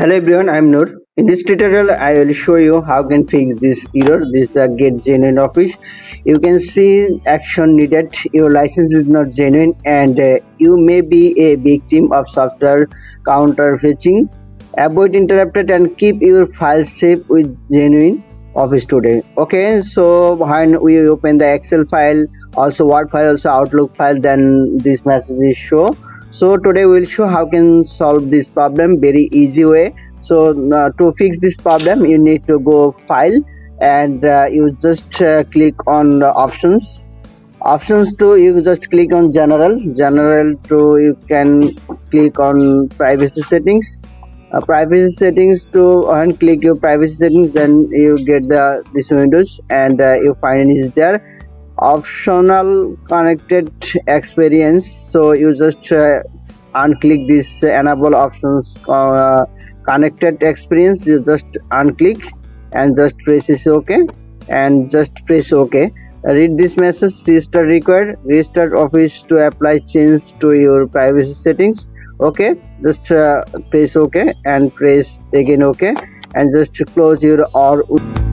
Hello everyone, I'm Noor. In this tutorial, I will show you how you can fix this error. This is the get genuine office. You can see action needed. Your license is not genuine, and you may be a victim of software counterfeiting. Avoid interrupted and keep your files safe with genuine office today. Okay, so when we open the Excel file, also Word file, also Outlook file, then this message is show. So today we'll show how can solve this problem very easy way. So to fix this problem, you need to go file and you just click on the options to you just click on general to you can click on privacy settings, privacy settings to and click your privacy settings, then you get this windows and you find is there optional connected experience. So you just unclick this enable options connected experience. You just unclick and just press is okay and just press ok. Read this message: restart required, restart office to apply change to your privacy settings. Okay, just press ok and press again ok and just close your or